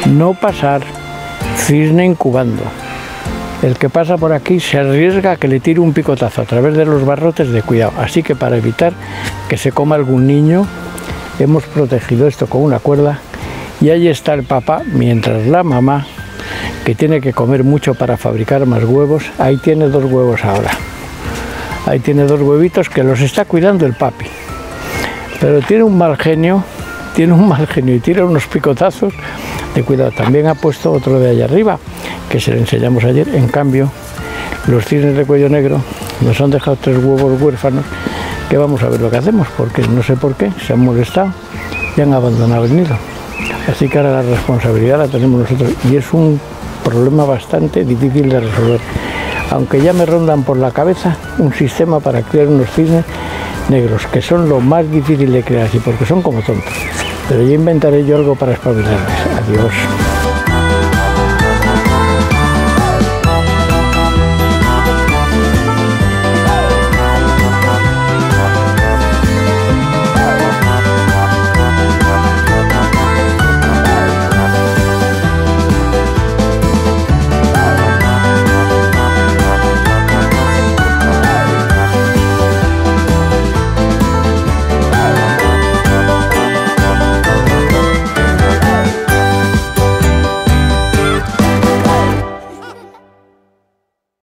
No pasar. Cisne incubando. El que pasa por aquí se arriesga a que le tire un picotazo a través de los barrotes de cuidado. Así que para evitar que se coma algún niño, hemos protegido esto con una cuerda. Y ahí está el papá, mientras la mamá, que tiene que comer mucho para fabricar más huevos, ahí tiene 2 huevos ahora. Ahí tiene 2 huevitos que los está cuidando el papi. Pero tiene un mal genio y tira unos picotazos de cuidado. También ha puesto otro de allá arriba, que se le enseñamos ayer. En cambio, los cisnes de cuello negro nos han dejado 3 huevos huérfanos, que vamos a ver lo que hacemos, porque no sé por qué, se han molestado y han abandonado el nido. Así que ahora la responsabilidad la tenemos nosotros y es un problema bastante difícil de resolver. Aunque ya me rondan por la cabeza un sistema para crear unos cisnes negros, que son lo más difícil de crear así, porque son como tontos. Pero ya inventaré yo algo para espabilarles. Adiós.